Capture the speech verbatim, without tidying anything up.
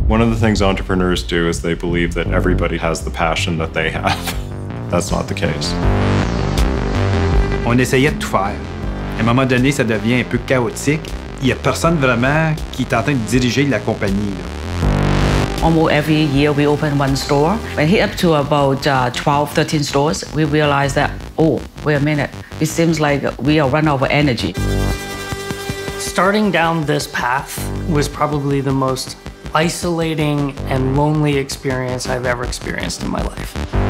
One of the things entrepreneurs do is they believe that everybody has the passion that they have. That's not the case. On essayait de tout faire. À un moment donné, ça devient un peu chaotique. Il n'y a personne vraiment qui est en train de diriger la compagnie, là. Almost every year we open one store. When we hit up to about uh, twelve, thirteen stores, we realize that, oh, wait a minute, it seems like we are running out of energy. Starting down this path was probably the most isolating and lonely experience I've ever experienced in my life.